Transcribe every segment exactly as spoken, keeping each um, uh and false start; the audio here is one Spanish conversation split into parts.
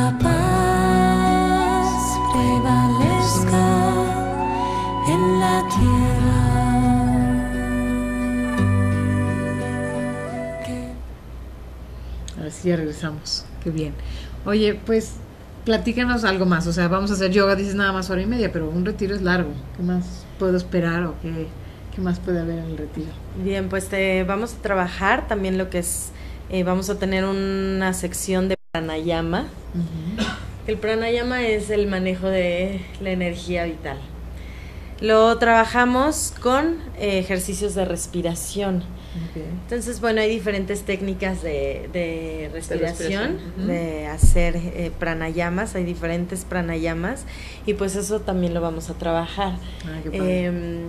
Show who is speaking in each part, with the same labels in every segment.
Speaker 1: la paz prevalezca en la tierra. Que...
Speaker 2: A ver si ya regresamos. Qué bien. Oye, pues platícanos algo más. O sea, vamos a hacer yoga, dices nada más hora y media, pero un retiro es largo. ¿Qué más puedo esperar o qué, qué más puede haber en el retiro?
Speaker 3: Bien, pues te vamos a trabajar también lo que es, eh, vamos a tener una sección de pranayama. Uh-huh. El pranayama es el manejo de la energía vital. Lo trabajamos con eh, ejercicios de respiración. Okay. Entonces, bueno, hay diferentes técnicas de, de respiración, de, respiración. Uh-huh. de hacer eh, pranayamas, hay diferentes pranayamas y pues eso también lo vamos a trabajar.
Speaker 2: Ah, qué padre.
Speaker 3: Eh,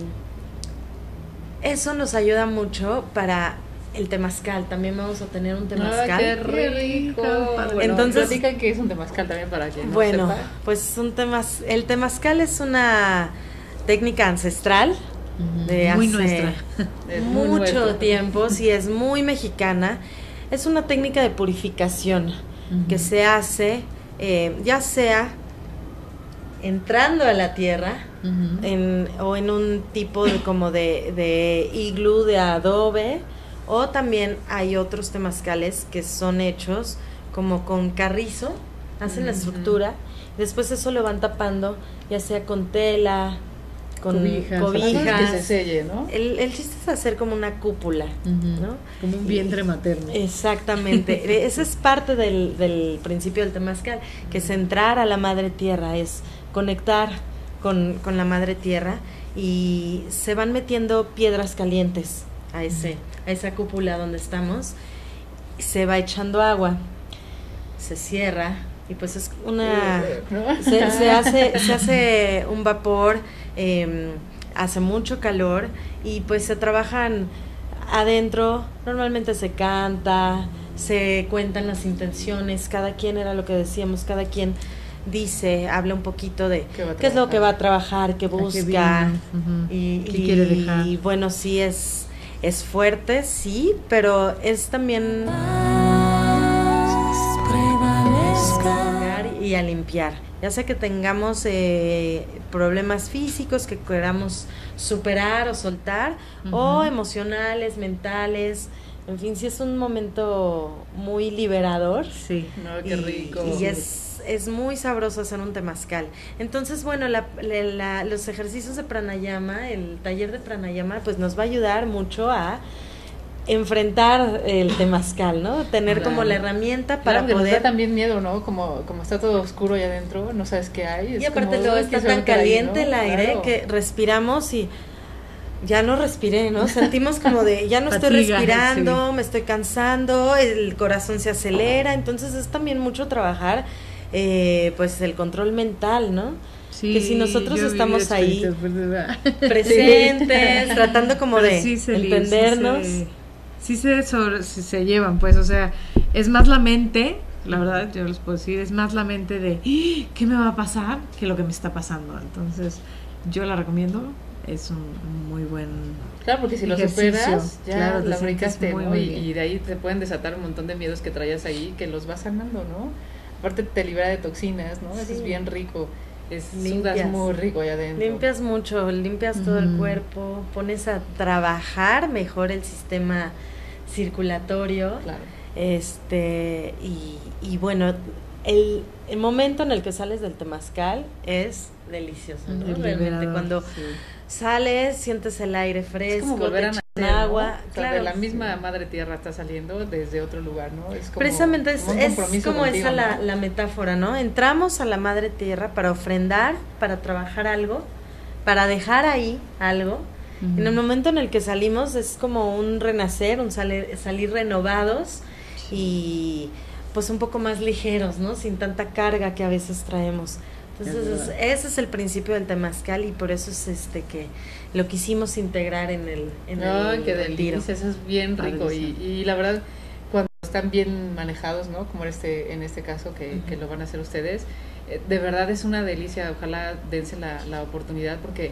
Speaker 3: eso nos ayuda mucho para el temazcal, también vamos a tener un temazcal.
Speaker 4: ¡Ah, qué rico! Bueno,
Speaker 3: entonces,
Speaker 4: platican que es un temazcal también para quien no
Speaker 3: bueno,
Speaker 4: sepa.
Speaker 3: pues un temaz, el temazcal es una técnica ancestral
Speaker 2: uh-huh.
Speaker 3: de
Speaker 2: muy
Speaker 3: hace
Speaker 2: nuestra.
Speaker 3: mucho
Speaker 4: muy nuestro.
Speaker 3: tiempo, sí, es muy mexicana. Es una técnica de purificación uh-huh. que se hace eh, ya sea entrando a la tierra uh-huh. en, o en un tipo de como de, de iglú de adobe, o también hay otros temazcales que son hechos como con carrizo, hacen uh-huh. la estructura, después eso lo van tapando ya sea con tela, con cobijas, cobijas.
Speaker 4: Que se selle, ¿no?
Speaker 3: El, el chiste es hacer como una cúpula, uh-huh. ¿no?
Speaker 2: Como un vientre materno.
Speaker 3: Exactamente. Esa es parte del, del principio del temazcal, que es entrar a la madre tierra, es conectar con, con la madre tierra, y se van metiendo piedras calientes a ese, uh-huh. a esa cúpula donde estamos, se va echando agua, se cierra y pues es una se, se hace se hace un vapor, eh, hace mucho calor y pues se trabajan adentro, normalmente se canta, se cuentan las intenciones, cada quien, era lo que decíamos, cada quien dice, habla un poquito de qué, qué es lo que va a trabajar, qué busca,
Speaker 2: uh-huh.
Speaker 3: y,
Speaker 2: qué
Speaker 3: y,
Speaker 2: quiere dejar.
Speaker 3: Y bueno, sí es es fuerte, sí, pero es también y a limpiar, ya sea que tengamos eh, problemas físicos que queramos superar o soltar, uh-huh. o emocionales, mentales, en fin, sí es un momento muy liberador.
Speaker 2: Sí,
Speaker 4: no, qué
Speaker 3: y,
Speaker 4: rico.
Speaker 3: Y es, es muy sabroso hacer un temazcal. Entonces, bueno, la, la, la, los ejercicios de pranayama, el taller de pranayama, pues nos va a ayudar mucho a enfrentar el temazcal, ¿no? Tener claro. como la herramienta para
Speaker 4: claro,
Speaker 3: poder...
Speaker 4: Nos da también miedo, ¿no? Como, como está todo oscuro allá adentro, no sabes qué hay. Es
Speaker 3: y aparte
Speaker 4: como,
Speaker 3: luego está tan caliente ahí, ¿no? el aire, claro. que respiramos y ya no respiré, ¿no? Sentimos como de, ya no estoy Fatiga, respirando, sí. me estoy cansando, el corazón se acelera, entonces es también mucho trabajar, eh, pues el control mental, ¿no?
Speaker 2: Sí,
Speaker 3: que si nosotros estamos ahí
Speaker 2: pues,
Speaker 3: presentes, sí. tratando como
Speaker 2: Pero
Speaker 3: de
Speaker 2: sí se,
Speaker 3: entendernos...
Speaker 2: Sí se, sí se, sobre, sí se llevan, pues, o sea, es más la mente, la verdad, yo les puedo decir, es más la mente de ¿qué me va a pasar? Que lo que me está pasando. Entonces, yo la recomiendo, es un muy buen
Speaker 4: Claro, porque si
Speaker 2: ejercicio.
Speaker 4: Lo superas, ya
Speaker 2: claro,
Speaker 4: la brincaste,
Speaker 2: muy,
Speaker 4: ¿no?
Speaker 2: muy
Speaker 4: y, y de ahí te pueden desatar un montón de miedos que traías ahí, que los vas sanando, ¿no? Aparte te libera de toxinas, ¿no? Sí. Eso es bien rico. Es, sudas muy rico allá adentro.
Speaker 3: Limpias mucho, limpias uh-huh. todo el cuerpo, pones a trabajar mejor el sistema circulatorio,
Speaker 4: claro.
Speaker 3: este y, y bueno, el, el momento en el que sales del temazcal es delicioso, ¿no?
Speaker 2: El
Speaker 3: Realmente
Speaker 2: liberador,
Speaker 3: cuando
Speaker 2: sí.
Speaker 3: sales, sientes el aire fresco,
Speaker 4: es como volver a nacer,
Speaker 3: agua,
Speaker 4: ¿no? O sea,
Speaker 3: claro,
Speaker 4: de la misma
Speaker 3: sí.
Speaker 4: madre tierra está saliendo desde otro lugar, ¿no? Es como,
Speaker 3: precisamente es
Speaker 4: como,
Speaker 3: es como
Speaker 4: contigo,
Speaker 3: esa
Speaker 4: ¿no?
Speaker 3: la, la metáfora, ¿no? Entramos a la madre tierra para ofrendar, para trabajar algo, para dejar ahí algo. Uh-huh. En el momento en el que salimos es como un renacer, un salir, salir renovados sí. y pues un poco más ligeros, ¿no? Sin tanta carga que a veces traemos. Entonces es, ese es el principio del temazcal y por eso es este que lo quisimos integrar en el en
Speaker 4: no,
Speaker 3: el
Speaker 4: qué
Speaker 3: retiro.
Speaker 4: Delicia, eso es bien rico y, y la verdad cuando están bien manejados, ¿no? Como este en este caso que, uh-huh. que lo van a hacer ustedes, eh, de verdad es una delicia. Ojalá dense la, la oportunidad porque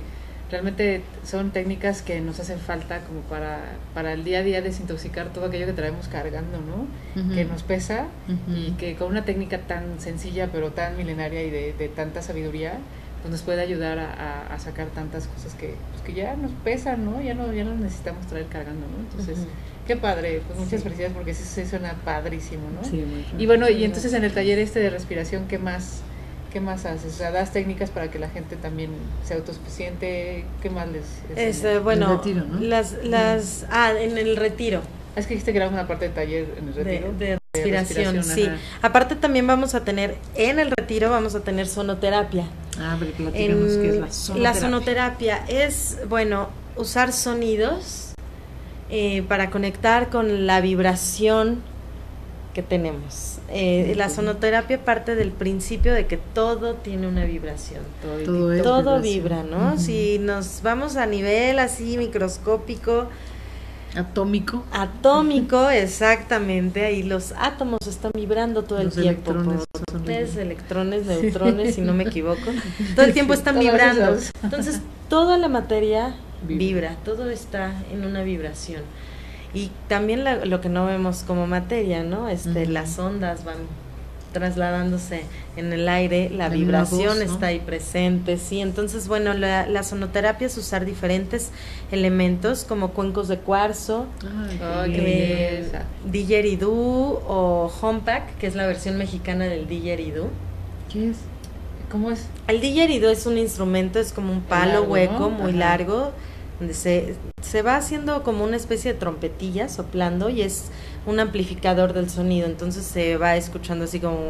Speaker 4: realmente son técnicas que nos hacen falta como para, para el día a día desintoxicar todo aquello que traemos cargando, ¿no?
Speaker 2: Ujú.
Speaker 4: Que nos pesa
Speaker 2: Ujú.
Speaker 4: y que con una técnica tan sencilla pero tan milenaria y de, de tanta sabiduría, pues nos puede ayudar a, a, a sacar tantas cosas que, pues que ya nos pesan, ¿no? Ya no ya no necesitamos traer cargando, ¿no? Entonces,
Speaker 3: Ujú.
Speaker 4: qué padre, pues muchas
Speaker 3: Sí.
Speaker 4: felicidades porque sí, sí suena padrísimo, ¿no?
Speaker 2: Sí, muy
Speaker 4: Y bueno, y entonces en el taller este de respiración, ¿qué más qué más haces? O sea, das técnicas para que la gente también sea autosuficiente, ¿qué más les enseñas?
Speaker 3: Este, bueno,
Speaker 2: El retiro, ¿no?
Speaker 3: las, las, ah, en el retiro.
Speaker 4: Es que dijiste que era una parte del taller en el
Speaker 3: De,
Speaker 4: retiro.
Speaker 3: de respiración,
Speaker 4: respiración,
Speaker 3: sí.
Speaker 4: ajá.
Speaker 3: Aparte también vamos a tener, en el retiro vamos a tener sonoterapia.
Speaker 2: Ah, pero platícanos
Speaker 3: En
Speaker 2: qué es la sonoterapia.
Speaker 3: la sonoterapia es, bueno, usar sonidos eh, para conectar con la vibración que tenemos. Eh, la sonoterapia parte del principio de que todo tiene una vibración.
Speaker 4: Todo,
Speaker 2: Todo es
Speaker 3: Todo
Speaker 2: vibración.
Speaker 3: vibra, ¿no?
Speaker 2: Ujú.
Speaker 3: Si nos vamos a nivel así microscópico,
Speaker 2: Atómico.
Speaker 3: atómico, exactamente, ahí los átomos están vibrando todo
Speaker 2: Los
Speaker 3: el tiempo.
Speaker 2: electrones son
Speaker 3: Protones,
Speaker 2: los-
Speaker 3: electrones, neutrones, si no me equivoco. Todo el tiempo están
Speaker 4: Todas
Speaker 3: vibrando.
Speaker 4: esas.
Speaker 3: Entonces, toda la materia
Speaker 2: Vibra.
Speaker 3: vibra, todo está en una vibración. Y también la- lo que no vemos como materia, ¿no? Este,
Speaker 2: Ujú.
Speaker 3: las ondas van trasladándose en el aire, la
Speaker 2: En
Speaker 3: vibración
Speaker 2: una voz, ¿no?
Speaker 3: está ahí presente, sí. Entonces, bueno, la, la sonoterapia es usar diferentes elementos como cuencos de cuarzo,
Speaker 4: Ay, qué
Speaker 3: eh,
Speaker 4: belleza.
Speaker 3: didgeridoo o hompack, que es la versión mexicana del didgeridoo.
Speaker 2: ¿Qué es?
Speaker 4: ¿Cómo es?
Speaker 3: El didgeridoo es un instrumento, es como un palo
Speaker 4: Largo,
Speaker 3: hueco,
Speaker 4: ¿no?
Speaker 3: muy
Speaker 4: Ajá.
Speaker 3: largo, donde se, se va haciendo como una especie de trompetilla soplando y es un amplificador del sonido, entonces se va escuchando así como...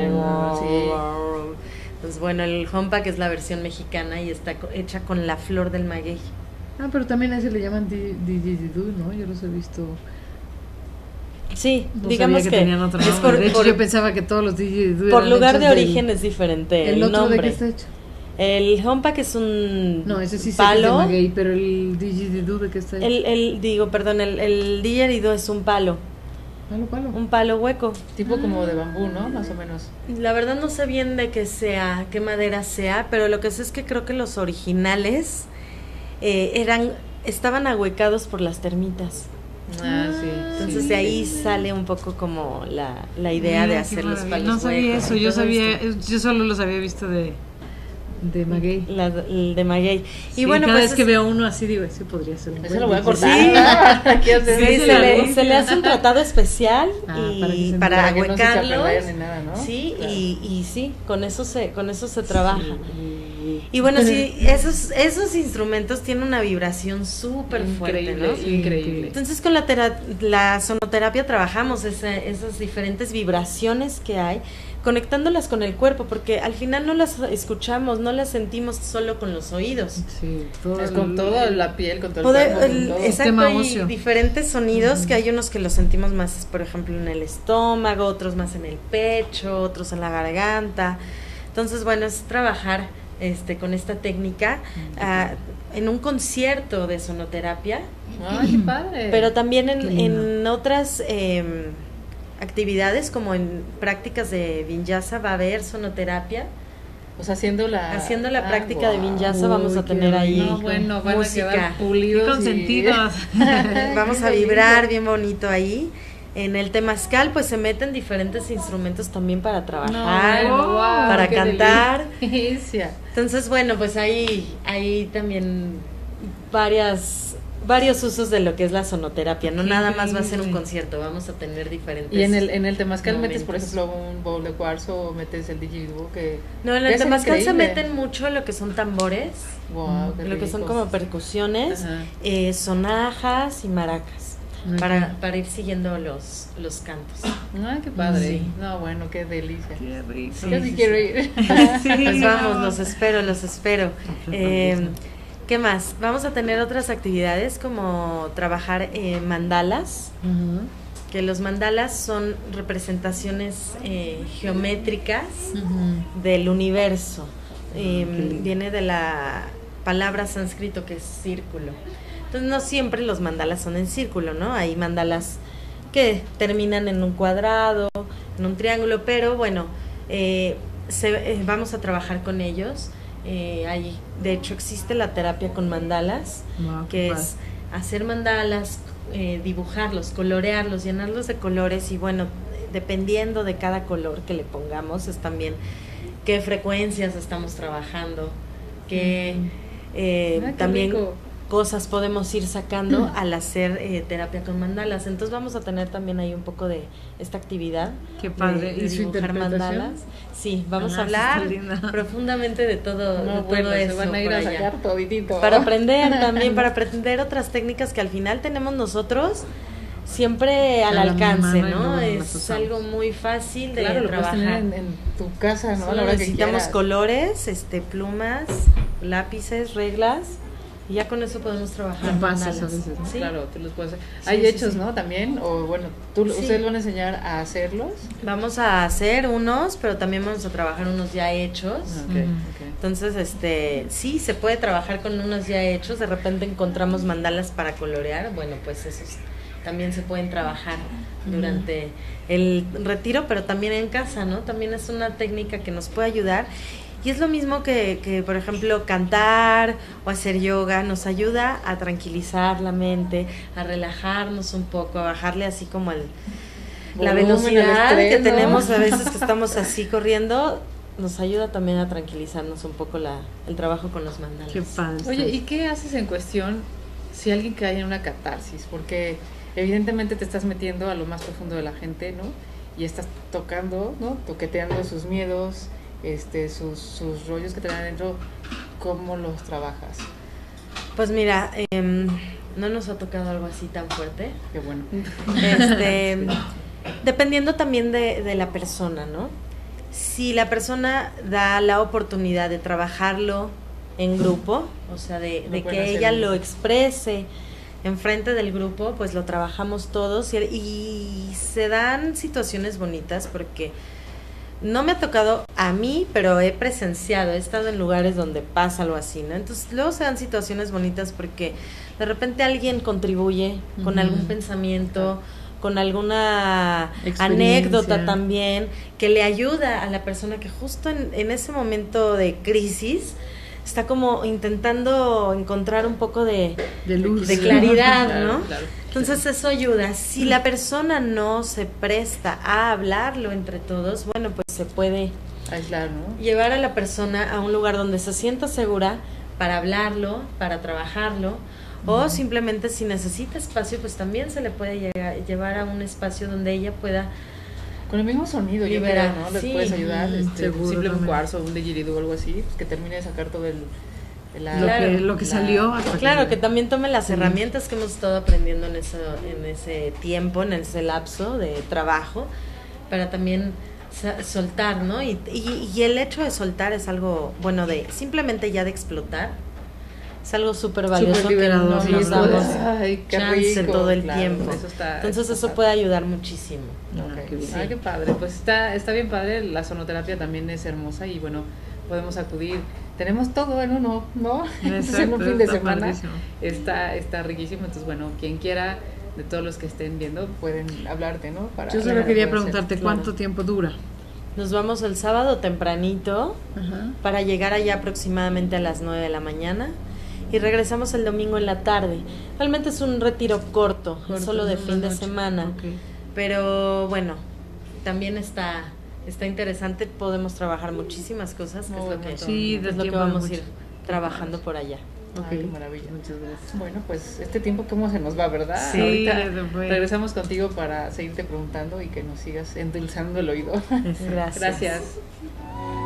Speaker 4: Sí.
Speaker 3: Entonces, bueno, el hompack es la versión mexicana y está co- hecha con la flor del maguey.
Speaker 2: Ah, pero también a ese le llaman di- didgeridoo, ¿no? Yo los he visto.
Speaker 3: Sí,
Speaker 2: No
Speaker 3: digamos
Speaker 2: sabía
Speaker 3: que,
Speaker 2: que tenían otro
Speaker 3: es
Speaker 2: nombre.
Speaker 3: por,
Speaker 2: De hecho,
Speaker 3: por-
Speaker 2: yo pensaba que todos los didgeridoo
Speaker 3: por
Speaker 2: eran
Speaker 3: lugar de
Speaker 2: hechos del-
Speaker 3: origen es diferente el,
Speaker 2: ¿El otro
Speaker 3: nombre.
Speaker 2: de qué está hecho?
Speaker 3: El hompack es un
Speaker 2: No, ese sí sé que es de
Speaker 3: palo.
Speaker 2: maguey, pero el didgeridoo de qué está hecho.
Speaker 3: El, el, digo, perdón, el, el didgeridoo es un palo,
Speaker 2: Palo, palo.
Speaker 3: un palo hueco.
Speaker 4: Tipo como de bambú, ¿no? Más o menos.
Speaker 3: La verdad no sé bien de qué sea, qué madera sea, pero lo que sé es que creo que los originales eh, eran, estaban ahuecados por las termitas.
Speaker 4: Ah, sí.
Speaker 3: Entonces
Speaker 4: sí,
Speaker 3: de ahí
Speaker 4: sí.
Speaker 3: sale un poco como la, la idea
Speaker 2: Mira,
Speaker 3: de
Speaker 2: qué
Speaker 3: hacer los
Speaker 2: maravilla.
Speaker 3: palos
Speaker 2: No sabía
Speaker 3: huecos
Speaker 2: eso,
Speaker 3: y
Speaker 2: yo
Speaker 3: todo
Speaker 2: sabía,
Speaker 3: esto.
Speaker 2: yo solo los había visto de, de maguey.
Speaker 3: La- el de maguey. Y
Speaker 2: Sí,
Speaker 3: bueno,
Speaker 2: cada
Speaker 3: pues
Speaker 2: vez que
Speaker 3: es-
Speaker 2: veo uno así digo, ese podría ser un
Speaker 4: Eso
Speaker 2: buen
Speaker 4: lo voy a
Speaker 2: didgeridoo.
Speaker 4: cortar. Aquí hace-
Speaker 3: Sí,
Speaker 2: Sí,
Speaker 3: se,
Speaker 2: la
Speaker 3: le,
Speaker 2: luz.
Speaker 3: se le hace un tratado especial
Speaker 2: Ah,
Speaker 3: y
Speaker 2: para que se
Speaker 3: para,
Speaker 4: para que no se
Speaker 3: ahuecarlos.
Speaker 4: chapardayan ni nada, ¿no?
Speaker 3: Sí,
Speaker 4: Claro.
Speaker 3: y, y sí, con eso se, con eso se trabaja.
Speaker 2: Sí.
Speaker 3: Y bueno, sí, esos, esos instrumentos tienen una vibración súper fuerte,
Speaker 4: Increíble,
Speaker 3: ¿no?
Speaker 2: Sí,
Speaker 4: increíble.
Speaker 3: Entonces con la, tera- la sonoterapia trabajamos esa- esas diferentes vibraciones que hay, conectándolas con el cuerpo, porque al final no las escuchamos, no las sentimos solo con los oídos.
Speaker 2: Sí, todo
Speaker 4: Es
Speaker 2: el-
Speaker 4: con toda la piel, con todo el
Speaker 3: Poder-
Speaker 4: cuerpo, con
Speaker 3: el-
Speaker 4: todo.
Speaker 3: exacto,
Speaker 2: Sistema
Speaker 3: hay
Speaker 2: óseo.
Speaker 3: diferentes sonidos
Speaker 2: Ujú.
Speaker 3: que hay unos que los sentimos más, por ejemplo, en el estómago, otros más en el pecho, otros en la garganta. Entonces, bueno, es trabajar este con esta técnica ah, en un concierto de sonoterapia,
Speaker 4: Ay, qué padre.
Speaker 3: pero también
Speaker 2: Qué
Speaker 3: en,
Speaker 2: lindo.
Speaker 3: en otras em, actividades como en prácticas de vinyasa va a haber sonoterapia.
Speaker 4: O sea, haciendo la...
Speaker 3: Haciendo la
Speaker 4: Ah,
Speaker 3: práctica de
Speaker 4: guau.
Speaker 3: vinyasa vamos
Speaker 2: Uy,
Speaker 3: a
Speaker 2: qué
Speaker 3: tener ahí
Speaker 4: No, bueno, van
Speaker 3: música.
Speaker 4: a quedar
Speaker 2: Qué
Speaker 4: pulidos y-
Speaker 2: consentidos.
Speaker 3: Vamos a
Speaker 4: Qué
Speaker 3: vibrar
Speaker 4: lindo.
Speaker 3: bien bonito ahí. En el temazcal pues se meten diferentes instrumentos también para trabajar,
Speaker 4: No, bueno, guau,
Speaker 3: para
Speaker 4: qué
Speaker 3: cantar.
Speaker 4: delicia.
Speaker 3: Entonces, bueno, pues ahí hay también varias varios usos de lo que es la sonoterapia. No
Speaker 2: Qué
Speaker 3: nada más va a ser un
Speaker 2: increíble.
Speaker 3: concierto, vamos a tener diferentes.
Speaker 4: Y en el, en el temazcal metes, por
Speaker 3: momentos.
Speaker 4: ejemplo, un bowl de cuarzo o metes el didgeridoo que...
Speaker 3: No, en
Speaker 4: debe
Speaker 3: el
Speaker 4: ser
Speaker 3: temazcal se
Speaker 4: increíble.
Speaker 3: meten mucho lo que son tambores,
Speaker 4: Wow, qué
Speaker 3: lo que son
Speaker 4: ricos.
Speaker 3: como percusiones,
Speaker 4: Ajá.
Speaker 3: eh, sonajas y maracas.
Speaker 2: Ok.
Speaker 3: Para, para ir siguiendo los, los cantos.
Speaker 4: Ah, qué padre.
Speaker 3: Sí.
Speaker 4: No, bueno, qué delicia.
Speaker 2: Qué rico.
Speaker 3: Sí,
Speaker 4: Yo sí
Speaker 3: sí,
Speaker 4: quiero
Speaker 3: sí.
Speaker 4: ir.
Speaker 3: Pues vamos, los espero, los espero. Eh, ¿Qué más? Vamos a tener otras actividades como trabajar eh, mandalas,
Speaker 2: Ajá.
Speaker 3: que los mandalas son representaciones eh, geométricas
Speaker 2: Ujú.
Speaker 3: del universo. Eh,
Speaker 2: qué lindo.
Speaker 3: viene de la palabra sánscrito que es círculo. Entonces no siempre los mandalas son en círculo, ¿no? Hay mandalas que terminan en un cuadrado, en un triángulo, pero bueno, eh, se- eh, vamos a trabajar con ellos Eh, hay, de hecho, existe la terapia con mandalas,
Speaker 2: Wow,
Speaker 3: que
Speaker 2: qué
Speaker 3: es hacer mandalas, eh, dibujarlos, colorearlos, llenarlos de colores y bueno, dependiendo de cada color que le pongamos, es también qué frecuencias estamos trabajando, qué eh,
Speaker 4: Ah, qué
Speaker 3: también
Speaker 4: rico.
Speaker 3: cosas podemos ir sacando al hacer eh, terapia con mandalas. Entonces vamos a tener también ahí un poco de esta actividad.
Speaker 2: Qué padre.
Speaker 3: De, de
Speaker 2: ¿Y su
Speaker 3: dibujar
Speaker 2: interpretación?
Speaker 3: mandalas. Sí, vamos
Speaker 2: Ah,
Speaker 3: a
Speaker 2: sí,
Speaker 3: hablar
Speaker 2: está linda.
Speaker 3: profundamente de todo,
Speaker 4: No,
Speaker 3: de
Speaker 4: bueno,
Speaker 3: todo
Speaker 4: se
Speaker 3: eso.
Speaker 4: van a ir
Speaker 3: por
Speaker 4: a
Speaker 3: allá.
Speaker 4: sacar toditito.
Speaker 3: Para aprender también, para aprender otras técnicas que al final tenemos nosotros siempre al
Speaker 2: A la
Speaker 3: alcance,
Speaker 2: mano y
Speaker 3: ¿no?
Speaker 2: luego las
Speaker 3: Es
Speaker 2: usamos.
Speaker 3: algo muy fácil de
Speaker 4: Claro, lo puedes
Speaker 3: trabajar.
Speaker 4: tener en, en tu casa, ¿no?
Speaker 3: Solo
Speaker 4: A la hora que
Speaker 3: necesitamos
Speaker 4: quieras.
Speaker 3: colores, este, plumas, lápices, reglas, y ya con eso podemos trabajar.
Speaker 2: Compases
Speaker 3: mandalas.
Speaker 2: a veces, ¿no?
Speaker 3: Sí.
Speaker 4: Claro, tú los puedes hacer.
Speaker 3: Sí,
Speaker 4: Hay
Speaker 3: sí,
Speaker 4: hechos,
Speaker 3: sí.
Speaker 4: ¿no? También, o bueno, tú,
Speaker 3: Sí.
Speaker 4: ustedes van a enseñar a hacerlos.
Speaker 3: Vamos a hacer unos, pero también vamos a trabajar unos ya hechos.
Speaker 4: Ok,
Speaker 2: Ujú.
Speaker 4: ok.
Speaker 3: Entonces, este, sí, se puede trabajar con unos ya hechos. De repente encontramos mandalas para colorear. Bueno, pues esos también se pueden trabajar durante el retiro, pero también en casa, ¿no? También es una técnica que nos puede ayudar. Y es lo mismo que, que, por ejemplo, cantar o hacer yoga. Nos ayuda a tranquilizar la mente, a relajarnos un poco, a bajarle así como el, la
Speaker 4: Volumen,
Speaker 3: velocidad
Speaker 4: el estrés,
Speaker 3: que
Speaker 4: ¿no?
Speaker 3: tenemos a veces que estamos así corriendo. Nos ayuda también a tranquilizarnos un poco la, el trabajo con los mandalas.
Speaker 2: Qué padre.
Speaker 4: Oye, ¿y qué haces en cuestión si alguien cae en una catarsis? Porque evidentemente te estás metiendo a lo más profundo de la gente, ¿no? Y estás tocando, ¿no? Toqueteando sus miedos, este, sus, sus rollos que traen adentro. ¿Cómo los trabajas?
Speaker 3: Pues mira, em, no nos ha tocado algo así tan fuerte.
Speaker 4: Qué bueno.
Speaker 3: Este, dependiendo también de, de la persona, ¿no? Si la persona da la oportunidad de trabajarlo en grupo, o sea, de,
Speaker 4: Lo
Speaker 3: de
Speaker 4: pueden
Speaker 3: que
Speaker 4: hacer
Speaker 3: ella
Speaker 4: en-
Speaker 3: lo exprese enfrente del grupo, pues lo trabajamos todos y, y se dan situaciones bonitas porque no me ha tocado a mí, pero he presenciado, he estado en lugares donde pasa algo así, ¿no? Entonces luego se dan situaciones bonitas porque de repente alguien contribuye con
Speaker 2: Ujú.
Speaker 3: algún pensamiento, con alguna
Speaker 2: Experiencia.
Speaker 3: anécdota también, que le ayuda a la persona que justo en, en ese momento de crisis está como intentando encontrar un poco de,
Speaker 2: De luz.
Speaker 3: de claridad,
Speaker 4: Claro,
Speaker 3: ¿no?
Speaker 4: claro.
Speaker 3: Entonces eso ayuda. Si la persona no se presta a hablarlo entre todos, bueno, pues se puede
Speaker 4: Aislar, ¿no?
Speaker 3: llevar a la persona a un lugar donde se sienta segura para hablarlo, para trabajarlo, o simplemente si necesita espacio, pues también se le puede llegar- llevar a un espacio donde ella pueda.
Speaker 4: Con el mismo sonido, yo
Speaker 3: Liberar,
Speaker 4: creo, ¿no? Les
Speaker 3: sí.
Speaker 4: puedes ayudar,
Speaker 2: Mm,
Speaker 4: este,
Speaker 2: seguro
Speaker 4: simple un
Speaker 2: también.
Speaker 4: cuarzo, un didgeridoo o algo así, pues que termine de sacar todo el... la-
Speaker 2: Lo,
Speaker 3: Claro.
Speaker 2: que, lo que
Speaker 4: la-
Speaker 2: salió hasta
Speaker 3: Claro, que también tome las
Speaker 2: Sí.
Speaker 3: herramientas que hemos estado aprendiendo en, eso, en ese tiempo, en ese lapso de trabajo, para también sa- soltar, ¿no? Y, y, y el hecho de soltar es algo, bueno, de simplemente ya de explotar, es algo súper valioso
Speaker 2: Súper liberador,
Speaker 3: que no
Speaker 2: sí,
Speaker 3: nos
Speaker 2: es
Speaker 3: damos
Speaker 4: Ay, qué
Speaker 3: chance
Speaker 4: rico,
Speaker 3: todo el
Speaker 4: claro,
Speaker 3: tiempo.
Speaker 4: Eso está,
Speaker 3: Entonces
Speaker 4: está
Speaker 3: eso
Speaker 4: padre.
Speaker 3: puede ayudar muchísimo.
Speaker 2: Ah,
Speaker 4: Ok.
Speaker 2: qué bien.
Speaker 4: Ay, qué padre. Pues está, está bien padre. La sonoterapia también es hermosa y bueno, podemos acudir. Tenemos todo en uno, ¿no? Entonces, en un
Speaker 2: Exacto,
Speaker 4: fin de
Speaker 2: está
Speaker 4: semana
Speaker 2: padrísimo.
Speaker 4: está, está riquísimo. Entonces, bueno, quien quiera, de todos los que estén viendo, pueden hablarte, ¿no? Para,
Speaker 2: Yo solo
Speaker 4: para
Speaker 2: quería
Speaker 4: poder
Speaker 2: preguntarte
Speaker 3: claro.
Speaker 2: cuánto tiempo dura.
Speaker 3: Nos vamos el sábado tempranito
Speaker 2: Ajá.
Speaker 3: para llegar allá aproximadamente a las nueve de la mañana y regresamos el domingo en la tarde. Realmente es un retiro corto,
Speaker 2: Corto,
Speaker 3: solo de
Speaker 2: una
Speaker 3: fin de
Speaker 2: noche.
Speaker 3: semana.
Speaker 2: Ok.
Speaker 3: Pero bueno, también está está interesante, podemos trabajar muchísimas cosas, que
Speaker 4: Muy
Speaker 3: es lo
Speaker 4: buen
Speaker 3: que,
Speaker 4: montón.
Speaker 2: Sí,
Speaker 3: es
Speaker 2: da
Speaker 3: lo que
Speaker 2: tiempo de
Speaker 3: vamos a
Speaker 2: mucho.
Speaker 3: ir trabajando por allá.
Speaker 4: Ay, qué
Speaker 2: Ok.
Speaker 4: maravilla.
Speaker 2: Muchas gracias.
Speaker 4: Bueno, pues este tiempo, ¿cómo se nos va, verdad?
Speaker 2: Sí,
Speaker 4: Ahorita
Speaker 2: ya se fue.
Speaker 4: regresamos contigo para seguirte preguntando y que nos sigas endulzando el oído.
Speaker 3: Gracias.
Speaker 4: Gracias.